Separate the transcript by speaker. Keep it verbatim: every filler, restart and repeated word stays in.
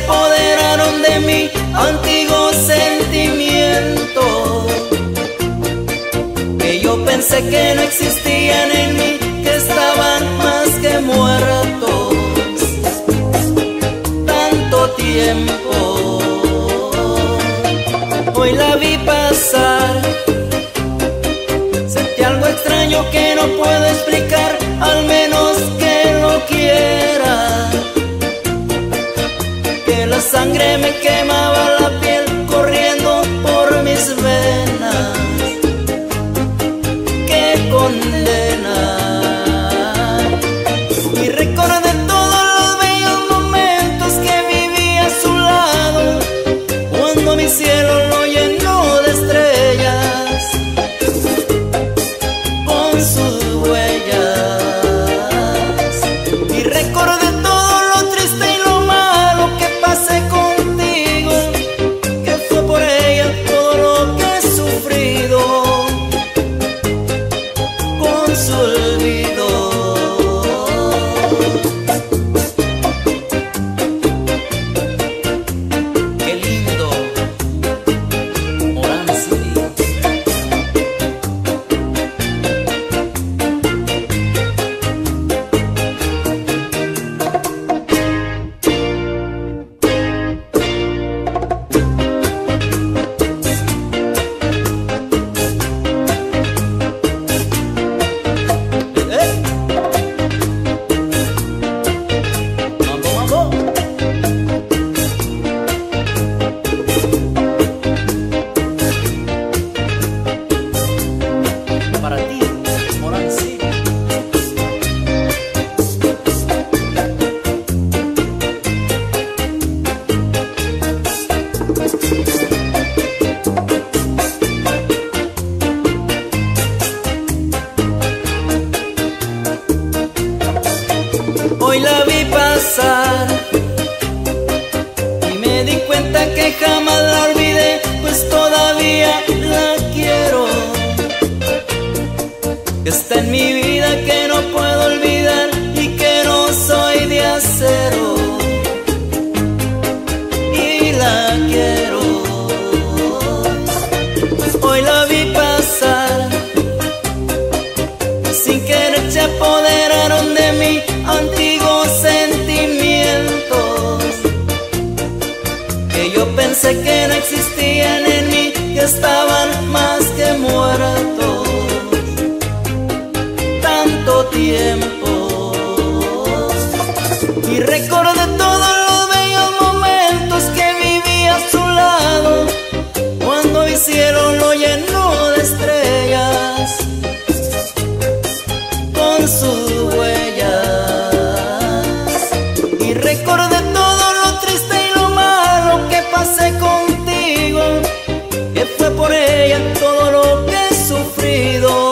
Speaker 1: apoderaron de mi antiguo sentimiento, que yo pensé que no existían en mí, que estaban más que muertos. Tanto tiempo, hoy la vi pasar, sentí algo extraño que no puedo explicar, al menos que lo quiera. Que la sangre me quemaba la piel corriendo por mis venas. ¡Qué condena! Y recordé todos los bellos momentos que viví a su lado, cuando mi cielo lo llenó de estrellas con sus huellas. Y recordé todo lo triste y lo malo que pasé contigo, que fue por ella todo lo que he sufrido, con su olvido. Qué lindo, Orange City. Para ti, Orange City. Hoy la vi pasar y me di cuenta que jamás la olvidé, pues todavía la quiero. Que está en mi vida, que no puedo olvidar y que no soy de acero, y la quiero. Hoy la vi pasar, sin querer se apoderaron de mí antiguos sentimientos, que yo pensé que no existían en mí, que estaban más que muertos. Tanto tiempo, y recordé todos los bellos momentos que viví a su lado, cuando mi cielo lo llenó de estrellas con sus huellas. Y recordé todo lo triste y lo malo que pasé contigo, que fue por ella todo lo que he sufrido.